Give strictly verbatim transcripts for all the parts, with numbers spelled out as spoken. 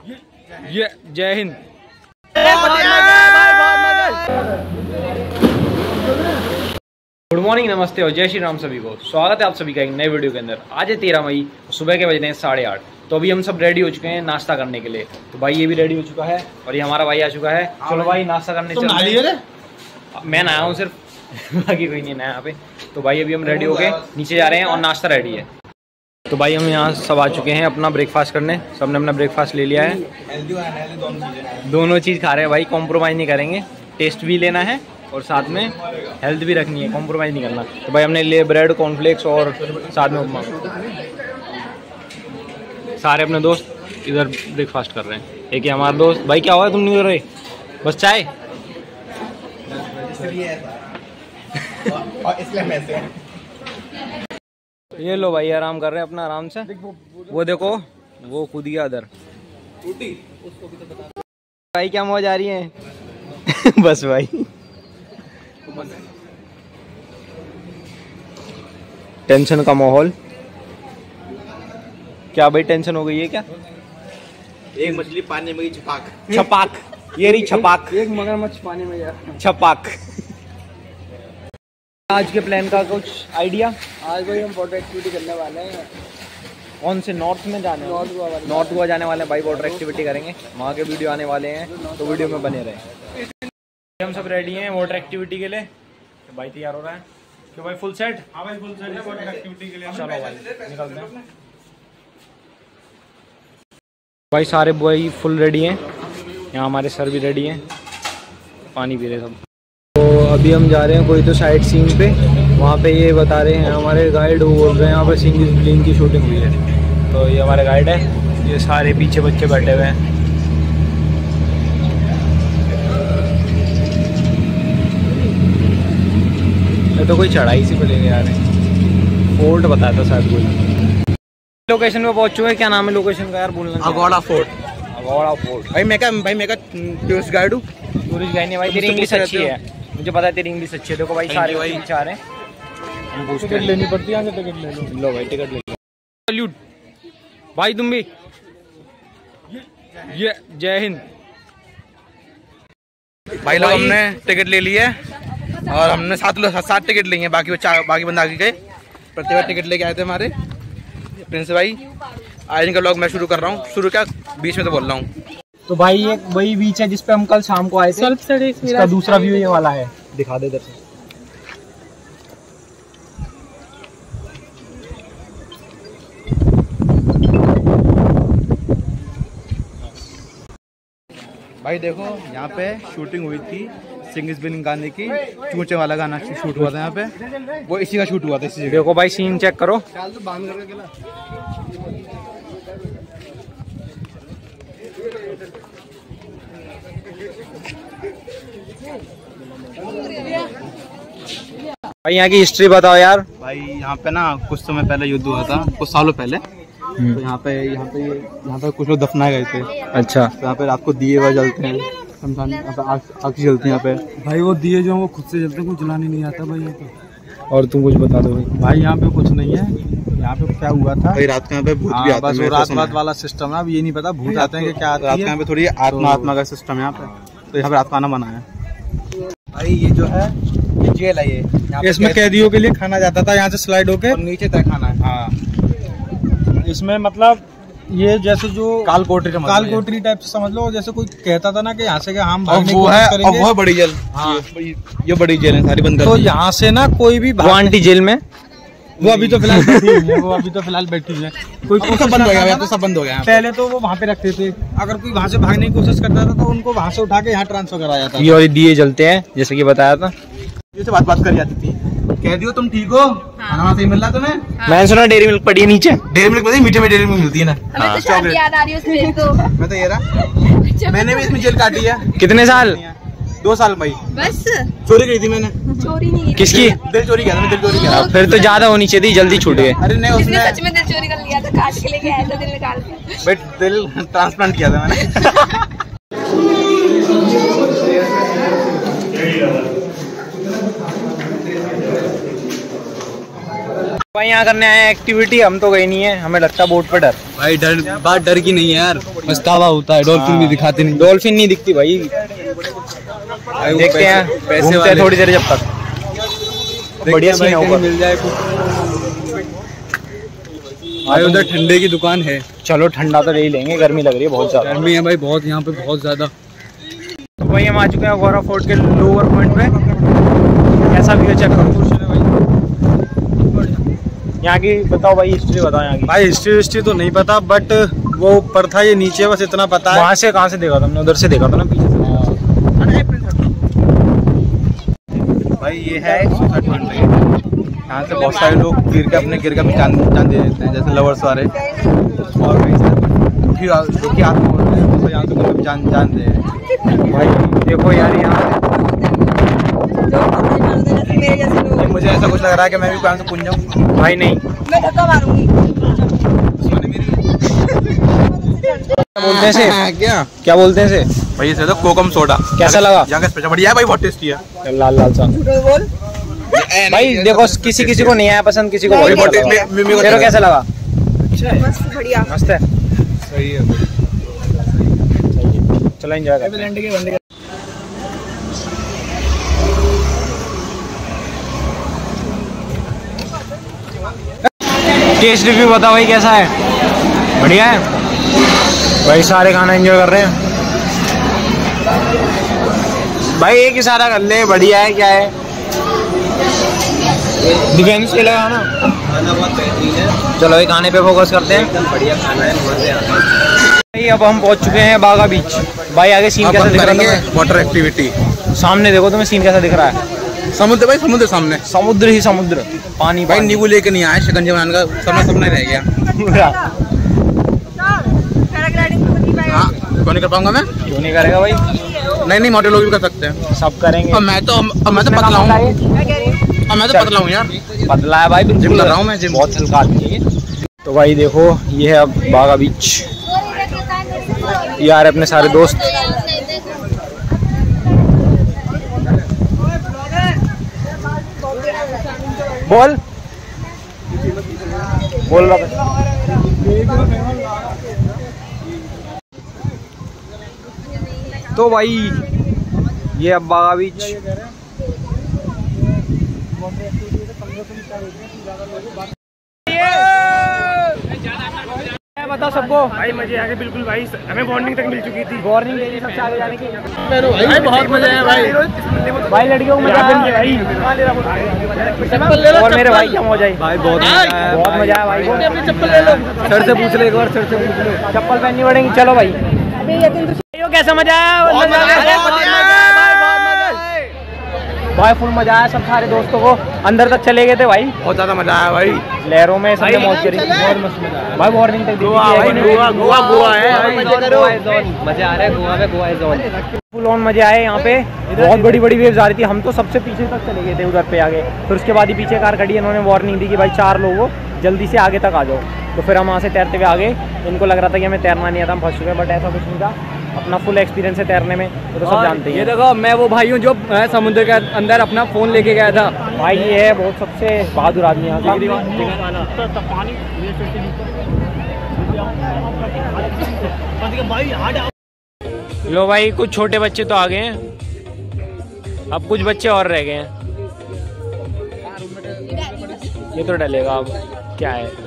ये जय Hind. Good morning, नमस्ते और जय श्री राम सभी को। स्वागत है आप सभी का एक नए वीडियो के अंदर। आज है तेरह मई, सुबह के बजते हैं साढ़े आठ। तो अभी हम सब रेडी हो चुके हैं नाश्ता करने के लिए। तो भाई ये भी रेडी हो चुका है और ये हमारा भाई आ चुका है। चलो भाई नाश्ता करने चलते हैं। मैं नहाया हूँ सिर्फ, बाकी कोई नहीं नया यहाँ पे। तो भाई अभी हम रेडी हो गए, नीचे जा रहे हैं और नाश्ता रेडी है। तो भाई हम यहाँ सब आ चुके हैं अपना ब्रेकफास्ट करने। सबने अपना ब्रेकफास्ट ले लिया है। दोनों चीज़ खा रहे हैं भाई, कॉम्प्रोमाइज़ नहीं करेंगे। टेस्ट भी लेना है और साथ में हेल्थ भी रखनी है, कॉम्प्रोमाइज़ नहीं करना। तो भाई हमने लिए ब्रेड, कॉर्नफ्लेक्स और साथ में उपमा। सारे अपने दोस्त इधर ब्रेकफास्ट कर रहे हैं। एक ही हमारा दोस्त। भाई क्या हुआ, तुम नहीं कर रहे? बस चाय। ये लो भाई आराम कर रहे हैं अपना, आराम से। वो देखो वो कूद गया उधर। भाई क्या मौज आ रही है। बस भाई टेंशन का माहौल। क्या भाई टेंशन हो गई है क्या? एक मछली पानी में गई, छपाक छपाक। ये रही छपाक। एक मगरमच्छ पानी में गया, छपाक। आज के प्लान का कुछ आइडिया? आज भाई हम वाटर एक्टिविटी करने वाले हैं। कौन से? नॉर्थ में जाने? नॉर्थ गोवा वाले नॉर्थ गोवा जाने वाले हैं भाई। वाटर एक्टिविटी करेंगे, वहाँ के वीडियो आने वाले हैं, तो वीडियो में बने रहे। हम सब रेडी हैं वाटर एक्टिविटी के लिए। तो भाई तैयार हो रहा है क्यों भाई? Full set? हाँ भाई फुल सेट है वाटर एक्टिविटी के लिए। चलो भाई निकलते हैं। भाई सारे बॉय फुल रेडी हैं, यहाँ हमारे सर भी रेडी हैं, पानी पी रहे सब। तो अभी हम जा रहे हैं कोई तो साइट सीन पे। वहाँ पे ये बता रहे हैं हमारे गाइड, वो बोल रहे हैं यहाँ पे सिंगल प्लेन की शूटिंग हुई है। तो ये हमारे गाइड है, ये सारे पीछे बच्चे बैठे हुए हैं। ये तो कोई चढ़ाई सी पे ले गया यार, फोर्ट बताया था शायद कोई। लोकेशन पे पहुंच चुके हैं। क्या नाम है लोकेशन का यार? बोलना। अगोड़ा फोर्ट। अगोड़ा फोर्ट। भाई मैं क्या भाई मैं क्या टूरिस्ट गाइड हूँ। टूरिस्ट गाइड नहीं भाई, तेरी इंग्लिश अच्छी है, मुझे पता है तेरी इंग्लिश अच्छी है। देखो भाई सारे भाई चाह रहे हैं, टिकट लेनी पड़ती है। टिकट ले लो। लो भाई टिकट ले लो। सैल्यूट भाई, तुम भी। ये जय हिंद। भाई लोग हमने टिकट ले ली है और हमने सात लोग सात टिकट लिए हैं। बाकी बच्चा बाकी बंदा आगे गए, प्रतिभा टिकट लेके आए थे हमारे प्रिंस भाई। आज इनका ब्लॉग मैं शुरू कर रहा हूँ। शुरू क्या, बीच में तो बोल रहा हूँ। तो भाई एक वही बीच है जिसपे हम कल शाम को आए थे। इसका दूसरा व्यू ये वाला है, दिखा दे इधर से। भाई देखो यहाँ पे शूटिंग हुई थी सिंगिस बिन गाने की। चूचे वाला गाना शूट हुआ था यहाँ पे, वो इसी का शूट हुआ था इसी जगह। देखो भाई सीन चेक करो। भाई यहाँ की हिस्ट्री बताओ यार। भाई यहाँ पे ना कुछ समय पहले युद्ध हुआ था, कुछ सालों पहले। तो यहाँ पे यहाँ पे यहाँ पे कुछ लोग दफनाए गए थे। अच्छा। तो यहाँ पे रात को दिए हुए जलते हैं, समझाने यहाँ पे आग आग जलती है यहाँ पे। भाई वो दिए जो वो खुद से जलते हैं, कुछ जलाने नहीं आता भाई यहाँ पे। और तुम कुछ बता दो भाई। भाई यहाँ पे कुछ नहीं है। यहाँ पे क्या हुआ था भाई, रात को यहाँ पे भूत भी आते हैं। रात रात वाला सिस्टम है, अब ये नहीं पता भूत आते हैं कि क्या आते हैं। रात को यहाँ पे थोड़ी आत्मा आत्मा का सिस्टम है यहाँ पे, तो यहाँ पे रात को आना बना है। भाई ये जो है ये जेल है, ये इसमें कैदियों के लिए खाना जाता था यहाँ से स्लाइड होके, और नीचे तय खाना है। हाँ इसमें मतलब ये जैसे जो काल कोठरी काल कोठरी टाइप से समझ लो। जैसे कोई कहता था ना कि यहाँ से कि हम और वो है, और वो बड़ी जेल। हाँ ये, ये बड़ी जेल है, सारी बंद कर तो यहाँ से ना कोई भी वो आंटी जेल में, वो अभी तो फिलहाल बैठी हुई है। वो अभी तो फिलहाल बैठी है। कोई सब बंद हो गया, तो सब बंद हो गया। पहले तो वो वहाँ पे रखते थे, अगर कोई वहाँ से भागने की कोशिश करता था तो उनको वहाँ से उठा के यहाँ ट्रांसफर कराया जाता था। ये वाली दिए जलते हैं जैसे कि बताया था। ये से बात बात करी जाती थी, कह दियो तुम ठीक हो, खाना सही मिल रहा तुम्हें। मैंने सुना डेयरी मिल्क पड़ी है नीचे। डेयरी मिल्क पता है, मीठे में डेयरी मिल्क मिलती है ना। हमें तो शादी याद आ रही है उसमें तो। मैं तो ये रहा, मैंने भी इसमें जेल काटी है। कितने साल? दो साल भाई। बस चोरी की थी मैंने। चोरी नहीं की। किसकी? दिल चोरी किया था मैं, दिल चोरी किया था। फिर तो ज्यादा होनी चाहिए थी, जल्दी छूट गए। अरे नहीं, इसने उसने सच में दिल चोरी कर लिया था, काट के लेके आया था दिल निकाल के। बट दिल ट्रांसप्लांट किया था मैंने। भाई यहाँ करने आए एक्टिविटी, हम तो गए नहीं है, हमें लगता है बोट पे डर। भाई डर बात डर की नहीं है यार, पछतावा होता है। डॉल्फिन भी दिखाते नहीं, डॉल्फिन नहीं दिखती भाई। देखते हैं पैसे वाले थोड़ी देर जब तक बढ़िया सीन होगा मिल जाए कुछ। भाई उधर ठंडे की दुकान है। चलो ठंडा तो ले ही लेंगे, गर्मी लग रही है बहुत ज्यादा। गर्मी है भाई बहुत, यहाँ पे बहुत ज्यादा। तो भाई हम आ चुके हैं गौरा फोर्ट के लोअर पॉइंट पे। कैसा व्यू चेक करो यहाँ की, बताओ भाई हिस्ट्री बताओ यहाँ की। भाई हिस्ट्री हिस्ट्री तो नहीं पता, बट वो ऊपर था ये नीचे, बस इतना पता है। वहाँ से कहाँ से देखा तुमने? उधर से देखा था ना पीछे से। भाई ये है यहाँ से बहुत सारे लोग गिर के अपने गिर के अपनी जान जान दे देते हैं, जैसे लवर्स वाले और दुखी दुखी आत्मा होते हैं, तो यहाँ से कोई जान जान दे। भाई देखो यार यहाँ मुझे ऐसा कुछ लग रहा है कि मैं भी यहाँ से पुन जाऊँ। भाई नहीं, मैं धक्का मारूंगी। क्या बोलते हैं इसे? क्या क्या बोलते हैं इसे? भाई इसे तो कोकम सोडा। कैसा लगा? यहाँ का स्पेशल बढ़िया है भाई, बहुत टेस्टी है। लाल लाल सा भाई देखो, किसी किसी को नहीं आया पसंद, किसी को बहुत अच्छा लगा। तेरे को कैसा लगा? मस्त बढ़िया मस्त है, सही है। चलो एंजॉय करते हैं। टेस्ट रिव्यू बताओ भाई कैसा है? बढ़िया है भाई, सारे खाना एंजॉय कर रहे हैं भाई। एक इशारा कर ले, बढ़िया है क्या है? डिफेंस के लगा ना, खाना बहुत बेहतरीन है। चलो भाई खाने पे फोकस करते हैं। बढ़िया खाना है, मजे आते हैं। भाई अब हम पहुंच चुके हैं बागा बीच। भाई आगे सीन कैसा दिख रहा है? वाटर एक्टिविटी सामने देखो तुम्हें सीन कैसा दिख रहा है? समुद्र भाई, समुद्र सामने, समुद्र ही समुद्र, पानी भाई। नींबू लेके नहीं आए, शिकंजी बनाने का सपना सपना रह गया। हाँ, क्यों नहीं कर पाऊंगा मैं? क्यों नहीं करेगा भाई? नहीं नहीं, मोटे लोग भी कर सकते हैं। सब करेंगे। अब मैं तो अब मैं तो पतला हूँ, अब मैं तो पतला हूँ यार। पतला है भाई, जिम कर रहा हूँ मैं, जिम बहुत हल्का आदमी है। तो भाई देखो ये है अब बागा बीच। ये आ रहे अपने सारे दोस्त। बोल बोल रहा। तो भाई ये अब बागा बीच। बताओ सबको भाई मजे आ गए बिल्कुल भाई, हमें वार्निंग तक मिल चुकी थी। वार्निंग दे दी सबसे आगे जाने की। भाई बहुत मजा आया भाई। भाई लड़कियों को मजा आया भाई। और मेरे भाई क्या मजा आई भाई? बहुत बहुत मजा आया भाई। चप्पल ले लो, सर से पूछ ले एक बार, सर से पूछ ले। चप्पल पहननी पड़ेगी। चलो भाई कैसा मजा आया? भाई फुल मजा आया, सब सारे दोस्तों को अंदर तक चले गए थे भाई। बहुत ज्यादा मजा आया भाई, लहरों में सबने मौज करी, बहुत मस्त मजा आया भाई। वार्निंग तक दी थी भाई, गोवा गोवा गोवा है, मजा आ रहा है गोवा में, गोवा जोन फुल ऑन मजे आए यहाँ पे। बहुत बड़ी बड़ी वेव्स आ रही थी, हम तो सबसे पीछे तक चले गए थे उधर पे आगे। फिर उसके बाद ही पीछे कार खड़ी, इन्होंने वार्निंग दी कि भाई चार लोगों जल्दी से आगे तक आ जाओ। तो फिर हम वहाँ से तैरते हुए आगे। इनको लग रहा था कि हमें तैरना नहीं आता, हम फंस चुके हैं, बट ऐसा कुछ नहीं था। अपना फुल एक्सपीरियंस है तैरने में, तो, तो सब जानते हैं। ये देखो मैं वो भाई हूँ जो समुद्र के अंदर अपना फोन लेके गया था। भाई ये है बहुत सबसे बहादुर आदमी यहाँ का। लो भाई कुछ छोटे बच्चे तो आ गए हैं, अब कुछ बच्चे और रह गए हैं। ये तो डलेगा अब क्या है।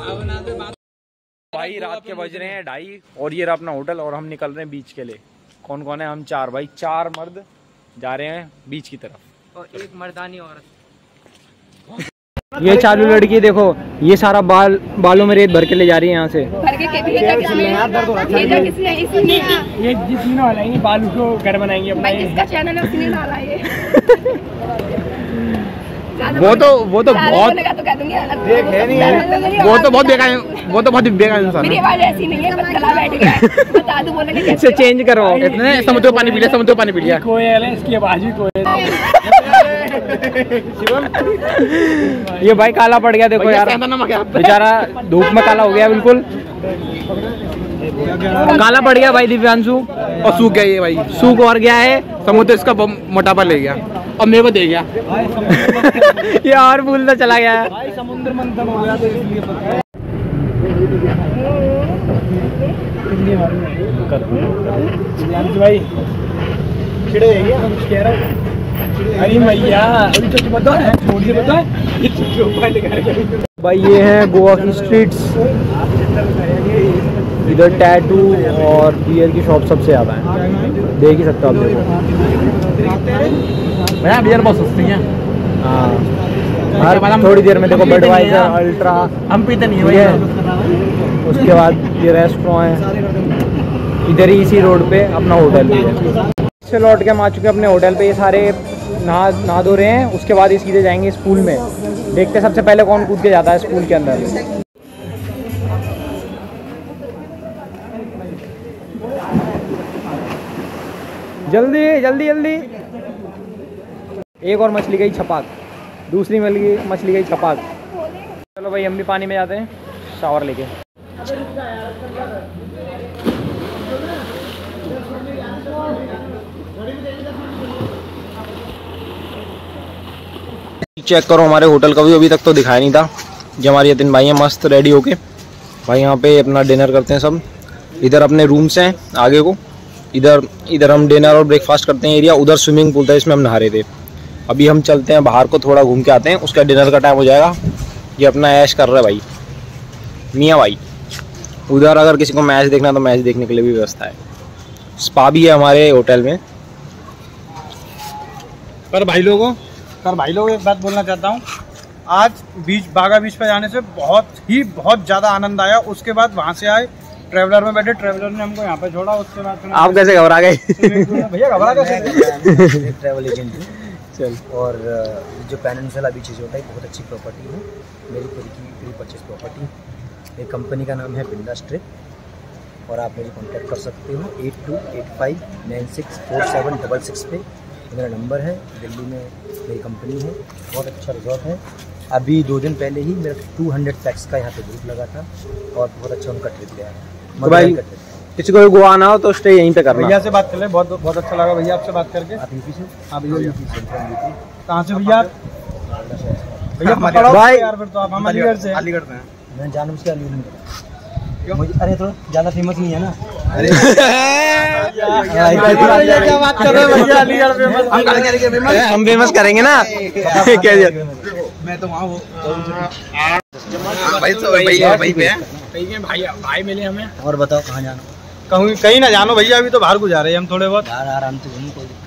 भाई रात के बज रहे हैं ढाई और ये रहा अपना होटल और हम निकल रहे हैं बीच के लिए। कौन कौन है? हम चार भाई, चार मर्द जा रहे हैं बीच की तरफ और एक मर्दानी औरत। ये चालू लड़की देखो, ये सारा बाल बालों में रेत भर के ले जा रही है यहाँ से। भर के किसने भेजा? किसने भेजा? किसने? इसने। ये जिसने वाला बालू को घर बनाएंगे अपना। भाई जिसका चैनल है उसने डाला ये। वो तो वो तो बहुत तो कह दूंगी देख है नहीं, वो तो बहुत बेकार, वो तो बहुत बेकार इंसान मेरी है। आवाज ऐसी नहीं है, बदला बैठ गया। बता दूं बोलने के इसे चेंज करो। इतने समुद्र पानी पी लिया, समुद्र पानी पी लिया। कोयल है, इसकी आवाज भी कोयल है। ये भाई काला पड़ गया देखो यार, बेचारा धूप में काला हो गया बिल्कुल। काला पड़ गया भाई दिव्यांशु, और सूख गया ये भाई, सूख और गया है। समुद्र इसका मोटापा ले गया और मेरे को दे गया। ये और भूलता चला गया है। तंत्र मंत्र हो गया तो इसलिए पता है। भाई चिड़े कुछ कह रहा हूँ। अरे भैया अभी तो बता है थोड़ी बता भाई ये है गोवा की स्ट्रीट्स। इधर टैटू और बियर की शॉप सबसे ज़्यादा है, देख ही सकते हो आप। देखो भैया बियर बहुत सस्ती है। हाँ, हर थोड़ी देर में देखो बडवाइजर, अल्ट्रा, हम पीते नहीं है भैया। उसके बाद ये रेस्टोरेंट है, इधर ही इसी रोड पे अपना होटल भी है। से लौट के हम आ चुके हैं अपने होटल पे। ये सारे नहा नहा धो रहे हैं, उसके बाद ये सीधे जाएंगे स्कूल में। देखते हैं सबसे पहले कौन कूद के जाता है स्कूल के अंदर। जल्दी जल्दी जल्दी। एक और मछली गई छपाक, दूसरी मिल गई मछली गई छपाक। चलो भाई हम भी पानी में जाते हैं शावर लेके। चेक करो हमारे होटल का भी अभी तक तो दिखाया नहीं था। जो हमारे यतिन भाई हैं मस्त रेडी होके भाई यहाँ पे अपना डिनर करते हैं सब। इधर अपने रूम्स हैं आगे को, इधर इधर हम डिनर और ब्रेकफास्ट करते हैं एरिया। उधर स्विमिंग पूल था, इसमें हम नहा रहे थे। अभी हम चलते हैं बाहर को, थोड़ा घूम के आते हैं, उसका डिनर का टाइम हो जाएगा। ये अपना ऐश कर रहा है भाई मियाँ भाई। उधर अगर किसी को मैच देखना तो मैच देखने के लिए भी व्यवस्था है। स्पा भी है हमारे होटल में। पर भाई लोगों पर भाई लोग एक बात बोलना चाहता हूँ। आज बीच बागा बीच पे जाने से बहुत ही बहुत ज़्यादा आनंद आया। उसके बाद वहाँ से आए, ट्रैवलर में बैठे, ट्रैवलर ने हमको यहाँ पे छोड़ा। उसके बाद आप कैसे घबरा गए? भैया घबरा कैसे? ट्रैवल एजेंट हूँ। चल। और जो पेनिनसुला बीच होता है बहुत अच्छी प्रॉपर्टी है, मेरी खुद की प्री परचेज प्रॉपर्टी। मेरी कंपनी का नाम है बिंदास ट्रिप और आप मेरी कांटेक्ट कर सकते हो eight two eight five nine six four seven double six पे मेरा नंबर है। दिल्ली में मेरी कंपनी है, बहुत अच्छा रिजॉर्ट है। अभी दो दिन पहले ही मेरा टू हंड्रेड पैक्स का यहाँ पे ग्रुप लगा था और बहुत अच्छा उनका ट्रिप गया है। तो भाई किसी को भी गोवा आना हो तो स्टे यहीं पे करना। भैया से बात कर ले, बहुत बहुत अच्छा लगा भैया आपसे बात करके। आप यूपी से? हाँ भैया यूपी से। कहाँ से भैया? भैया पकड़ो भाई। यार, फिर तो आप हम अलीगढ़ से। अलीगढ़ में मैं जानूँ उसके अलीगढ़ में मुझे। अरे तो ज़्यादा फेमस नहीं है ना। अरे क्या बात कर रहे हैं भैया, अलीगढ़ फेमस। हम फेमस करेंगे ना। क्या मैं तो वहाँ वो भाई तो भाई भाई पे भाई भाई मिले हमें। और बताओ कहाँ जाना? कहीं कहीं ना जानो भैया, अभी तो बाहर को जा रहे हैं हम थोड़े बहुत। यार आराम से घूमो, कोई